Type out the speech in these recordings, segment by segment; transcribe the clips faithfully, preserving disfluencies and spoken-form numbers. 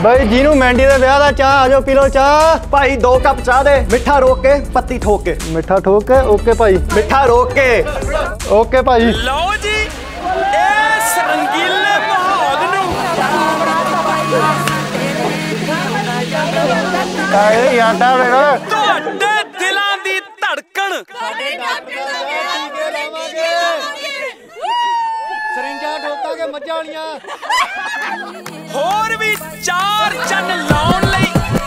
भाई जिन्हों मैंडी दे ब्याह दा चाह आ जाओ पी लो चाह। भाई दो कप चाह दे, मिठा रोक के पत्ती ठोक के। मिठा ठोक के ओके भाई। मिठा रोक के ओके भाई। लो जी इस रंगीले माहौल नूं काहे यादा मेरा तुहाडे दिलां दी धड़कन सरिंजा ठोका के मज्जा वालियां होर भी चार चन लाउण लई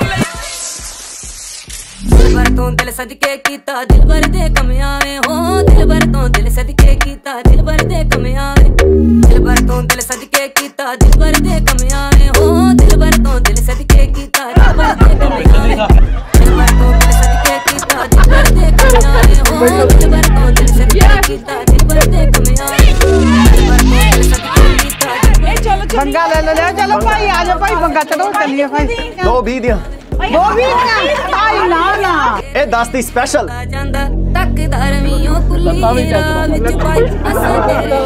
दिलबर तो दिल सदके कीता दिलबर दे कम आवे हो दिलबर तो दिल सदके कीता दिलबर दे कम आवे दिलबर तो दिल सदके कीता दिलबर दे कम आवे हो दिलबर तो दिल सदके कीता दिलबर दे कम आवे दिलबर तो दिल सदके कीता दिलबर दे कम आवे हो दिलबर तो दिल सदके कीता दिलबर दे कम आवे दिलबर तो दिल सदके कीता चलो बंगा ले ले चलो भाई आ जाओ भाई बंगा चलो चलिए भाई दो भी दिया वो भी आई ना ना ए दस दी स्पेशल ਜਾਂਦਾ ਤੱਕ ਧਰਮੀਓ ਕੁੱਲੀ ਰਾਹ ਵਿੱਚ ਪਾਈ ਅਸਾਂ ਤੇਰੇ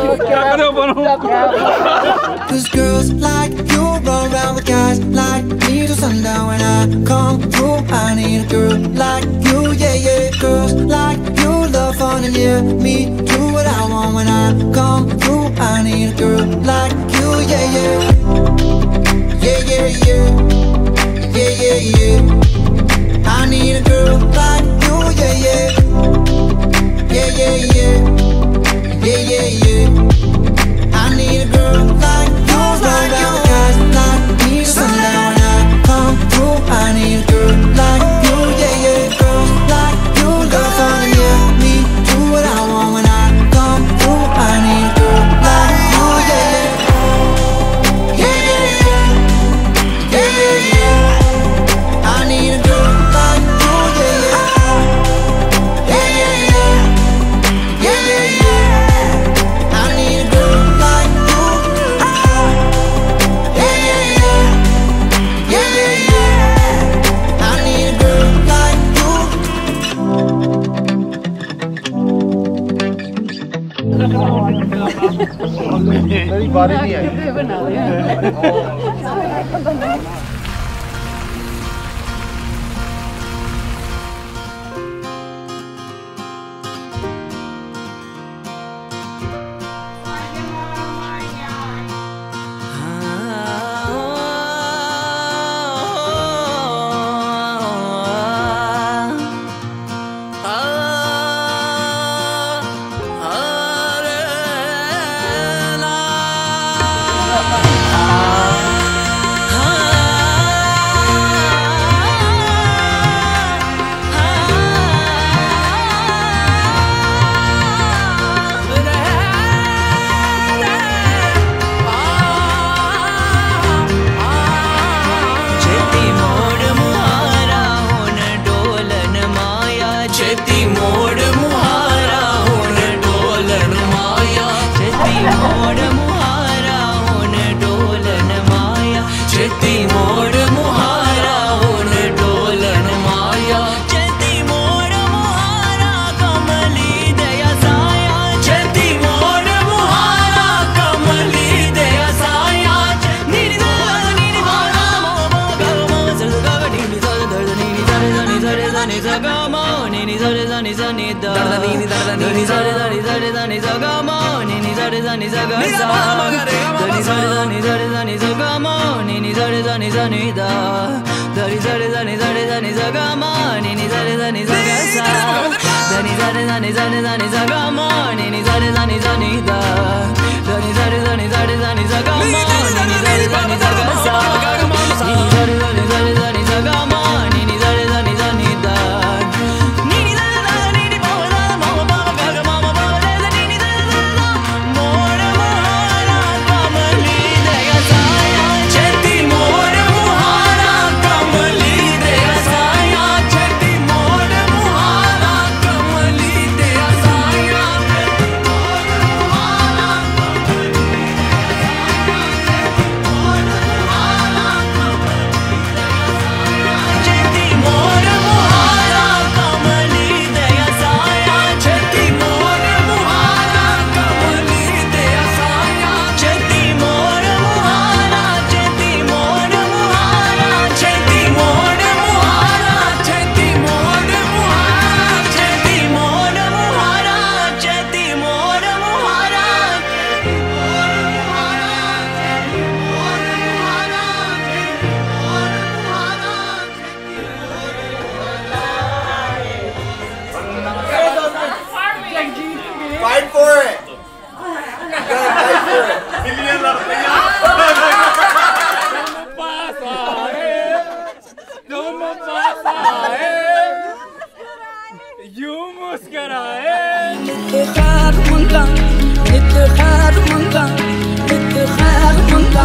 Cause girls like you run around with guys like me till sundown. When I come through, I need a girl like you, yeah, yeah. Girls like you love fun and yeah, me do what I want. When I come through, I need a girl like you, yeah, yeah. Yeah, yeah, yeah. Yeah, yeah, yeah. I need a girl like you, yeah, yeah. Yeah, yeah, yeah. Yeah, yeah, yeah. I need a girl like you, like you. Guys like me to sundown. When I come through, I need a girl like you, yeah, yeah. Girls like you love fun and yeah, me do what I want. When I come through, I need a girl like you, yeah, yeah. Yeah, yeah, yeah. Yeah, yeah, yeah. I need a girl like you, yeah, yeah. Yeah, yeah, yeah. Yeah, yeah, yeah. I need a girl like you. Yeah, yeah, yeah. Yeah, yeah, yeah. I need a girl like you. मेरी बारी नहीं आई। Yeah.